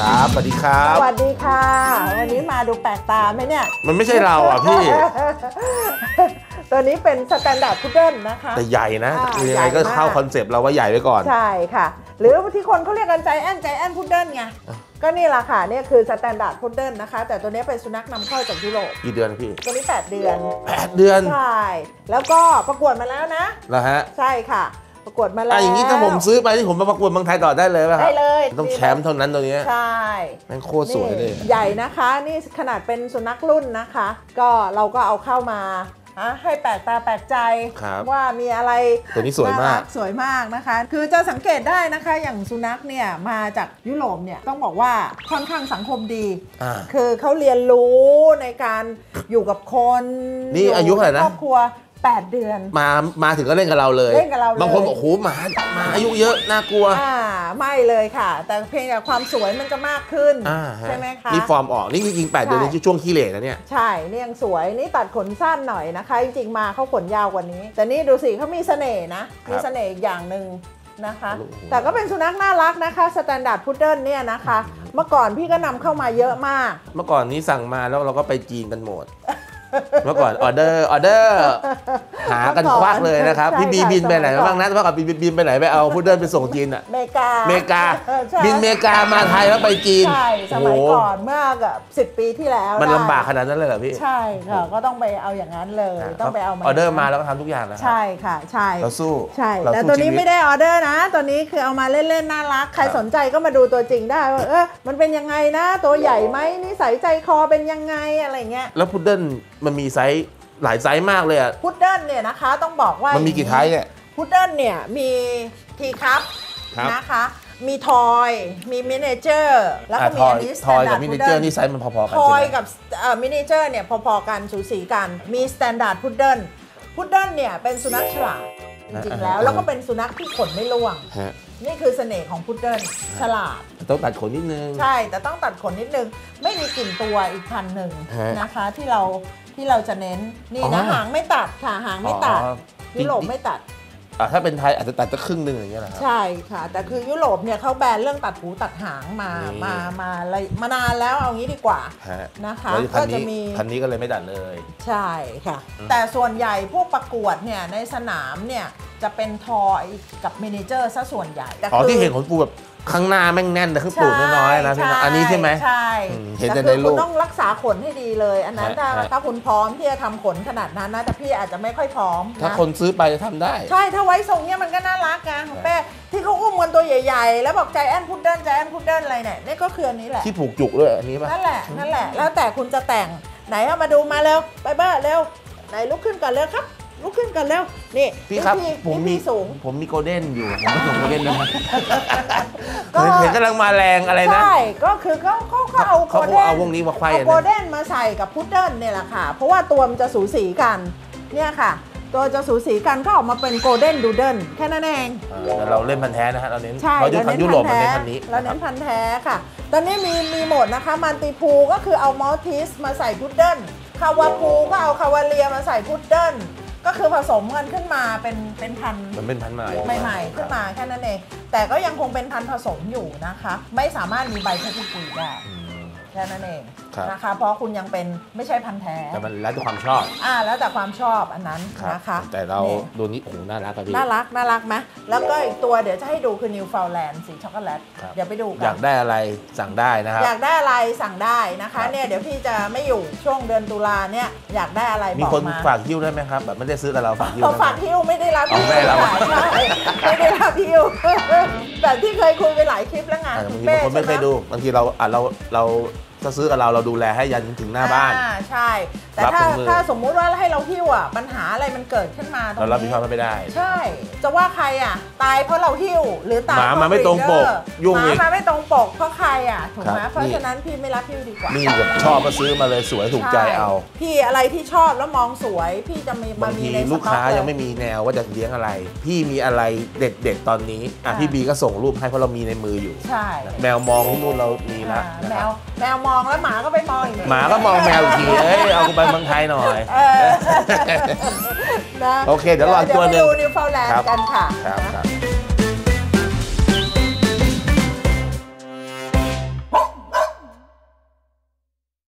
ครับสวัสดีครับสวัสดีค่ะวันนี้มาดูแปลกตาไหมเนี่ยมันไม่ใช่เราอ่ะพี่ตัวนี้เป็นสแตนดาร์ดพุดเดิ้ลนะคะแต่ใหญ่นะยังไงก็เข้าคอนเซปต์เราว่าใหญ่ไว้ก่อนใช่ค่ะหรือที่คนเขาเรียกกันใจแอนพุดเดิ้ลไงก็นี่แหละค่ะนี่คือสแตนดาร์ดพุดเดิ้ลนะคะแต่ตัวนี้เป็นสุนัขนำเข้าจากยุโรปกี่เดือนพี่ตัวนี้8 เดือน 8 เดือนใช่แล้วก็ประกวดมาแล้วนะแล้วฮะใช่ค่ะประกวดมาแล้วอย่างนี้ถ้าผมซื้อไปที่ผมมาประกวดเมืองไทยต่อได้เลยป่ะครับได้เลยต้องแชมป์เท่านั้นตัวนี้ใช่แม่งโคตรสวยเลยใหญ่นะคะนี่ขนาดเป็นสุนัขรุ่นนะคะก็เราก็เอาเข้ามาให้แปลกตาแปลกใจว่ามีอะไรตัวนี้สวยมากสวยมากนะคะคือจะสังเกตได้นะคะอย่างสุนัขเนี่ยมาจากยุโรปเนี่ยต้องบอกว่าค่อนข้างสังคมดีคือเขาเรียนรู้ในการอยู่กับคนนี่อายุเท่าไหร่นะครอบครัว8 เดือนมาถึงก็เล่นกับเราเลยเล่นกับเราเลยบางคนบอกโอ้โหหมาอายุเยอะน่ากลัวไม่เลยค่ะแต่เพียงแต่ความสวยมันจะมากขึ้นใช่ไหมคะนี่ฟอร์มออกนี่จริงๆ8 เดือนนี่ช่วงขี้เหร่นะเนี่ยใช่นี่ยังสวยนี่ตัดขนสั้นหน่อยนะคะจริงๆมาเขาขนยาวกว่านี้แต่นี่ดูสิเขามีเสน่ห์นะมีเสน่ห์อย่างหนึ่งนะคะแต่ก็เป็นสุนัขน่ารักนะคะสแตนดาร์ดพุดเดิ้ลเนี่ยนะคะเมื่อก่อนพี่ก็นำเข้ามาเยอะมากเมื่อก่อนนี้สั่งมาแล้วเราก็ไปจีนกันหมดเมื่อก่อนออเดอร์หากันควักเลยนะครับพี่บีบินไปไหนบ้างนะเมื่อก่อนบินไปไหนไปเอาพุดเดิ้ลไปส่งจีนอ่ะเมกาบินเมกามาไทยแล้วไปจีนใช่สมัยก่อนเมื่อ10 ปีที่แล้วมันลำบากขนาดนั้นเลยเหรอพี่ใช่ค่ะก็ต้องไปเอาอย่างนั้นเลยต้องไปเอาออเดอร์มาแล้วก็ทำทุกอย่างนะใช่ค่ะใช่เราสู้ใช่แต่ตัวนี้ไม่ได้ออเดอร์นะตัวนี้คือเอามาเล่นๆน่ารักใครสนใจก็มาดูตัวจริงได้ว่ามันเป็นยังไงนะตัวใหญ่ไหมนิสัยใจคอเป็นยังไงอะไรเงี้ยแล้วพุดเดิ้ลมันมีไซส์หลายไซส์มากเลยอะพุดเดิ้ลเนี่ยนะคะต้องบอกว่ามันมีกี่ไซส์เนี่ยพุดเดิ้ลเนี่ยมีทีคัพนะคะมีทอยมีมินิเจอร์แล้วก็มีอันนี้ทอยกับมินิเจอร์นี่ไซส์มันพอๆกันทอยกับมินิเจอร์เนี่ยพอๆกันสูสีกันมีสแตนดาร์ดพุดเดิ้ลเนี่ยเป็นสุนัขฉลาดจริงๆแล้วก็เป็นสุนัขที่ขนไม่ร่วงนี่คือเสน่ห์ของพุดเดิ้ลฉลาดต้องตัดขนนิดนึงใช่แต่ต้องตัดขนนิดนึงไม่มีกลิ่นตัวอีกพันหนึ่งนะคะที่เราจะเน้นนี่นะหางไม่ตัดค่ะหางไม่ตัดยุโรปไม่ตัดถ้าเป็นไทยอาจจะตัดจะครึ่งนึงอย่างเงี้ยแหละใช่ค่ะแต่คือยุโรปเนี่ยเขาแบนเรื่องตัดหูตัดหางมานานแล้วเอางี้ดีกว่านะคะก็จะมีพันนี้ก็เลยไม่ตัดเลยใช่ค่ะแต่ส่วนใหญ่พวกประกวดเนี่ยในสนามเนี่ยจะเป็นทอยกับมินิเจอร์ซะส่วนใหญ่ที่เห็นขนปูแบบข้างหน้าแม่งแน่นแต่ข้างตูดน้อยๆนะพี่อันนี้ใช่ไหมใช่เห็นแต่ในรูปคุณต้องรักษาขนให้ดีเลยอันนั้นถ้าคุณพร้อมที่จะทำขนขนาดนั้นนะแต่พี่อาจจะไม่ค่อยพร้อมถ้าคนซื้อไปจะทำได้ใช่ถ้าไว้ทรงเนี้ยมันก็น่ารักนะของเป้ที่เขาอุ้มกันตัวใหญ่ๆแล้วบอกใจแอนพุดเดิ้ลอะไรเนี่ยนี่ก็คืออันนี้แหละที่ผูกจุกด้วยอันนี้ป่ะนั่นแหละแล้วแต่คุณจะแต่งไหนเอามาดูมาเร็วไปเบ้อเร็วไหนลุกขึ้นก่อนเร็วครับลุกขึ้นกันแล้วนี่พี่ครับผมมีโกลเด้นอยู่ผมผสมโกลเด้นด้วยเห็นกำลังมาแรงอะไรนะใช่ก็คือเขาเอาโกลเด้นเอาวงนี้มาไขว้โกลเด้นมาใส่กับพุดเดิ้ลเนี่ยแหละค่ะเพราะว่าตัวมันจะสูสีกันเนี่ยค่ะตัวจะสูสีกันก็ออกมาเป็นโกลเด้นดูเดิลแค่นั้นเองเราเล่นพันธุ์แท้นะฮะเราเน้นเราอยู่ทางยุโรปเราเน้นพันธุ์นี้เราเน้นพันธุ์แท้ค่ะตอนนี้มีหมดนะคะมันติพูก็คือเอามอลติสมาใส่พุดเดิ้ลคาวาพูก็เอาคาวาเลียมาใส่พุดเดิ้ลก็คือผสมกันขึ้นมาเป็นพันธุ์มันเป็นพันธุ์ใหม่ขึ้นมาแค่นั้นเองแต่ก็ยังคงเป็นพันธุ์ผสมอยู่นะคะไม่สามารถมีใบเพชรปุยได้แค่นั้นเองนะคะเพราะคุณยังเป็นไม่ใช่พันธุ์แท้แต่มันแล้วแต่ความชอบแล้วแต่ความชอบอันนั้นนะคะแต่เราดูนี้โอ้โหน่ารักครับพี่น่ารักไหมแล้วก็อีกตัวเดี๋ยวจะให้ดูคือนิวฟาวแลนด์สีช็อกโกแลตเดี๋ยวไปดูกันอยากได้อะไรสั่งได้นะครับอยากได้อะไรสั่งได้นะคะเนี่ยเดี๋ยวพี่จะไม่อยู่ช่วงเดือนตุลาเนี่ยอยากได้อะไรบอกมามีคนฝากฮิ้วได้ไหมครับแบบไม่ได้ซื้อกับเราฝากฮิ้วฝากฮิ้วไม่ได้รับฮิ้วไม่ได้รับฮิ้วแบบที่เคยคุยไปหลายคลิปแล้วไงบางทีบางคนไม่เคยดูบางทีเราถ้าซื้อกับเราดูแลให้ยันถึงหน้าบ้านใช่แต่ถ้าสมมุติว่าให้เราหิ้วปัญหาอะไรมันเกิดขึ้นมาเรารับผิดชอบไม่ได้ใช่จะว่าใครตายเพราะเราหิ้วหรือตายหมามาไม่ตรงปกยุ่งหมาไม่ตรงปกเพราะใครถูกไหมเพราะฉะนั้นพี่ไม่รับหิ้วดีกว่านี่แบบชอบก็ซื้อมาเลยสวยถูกใจเอาพี่อะไรที่ชอบแล้วมองสวยพี่จะมีบางทีลูกค้ายังไม่มีแนวว่าจะเลี้ยงอะไรพี่มีอะไรเด็ดตอนนี้พี่บีก็ส่งรูปให้เพราะเรามีในมืออยู่ใช่แมวมองที่นู่นเรามีแล้วแมวมองแล้วหมาก็ไปมองหมาก็มองแมวอีกทีเอาไปเมืองไทยหน่อยโอเคเดี๋ยวรอตัวนึงดูนิวฟาวแลนด์กันค่ะ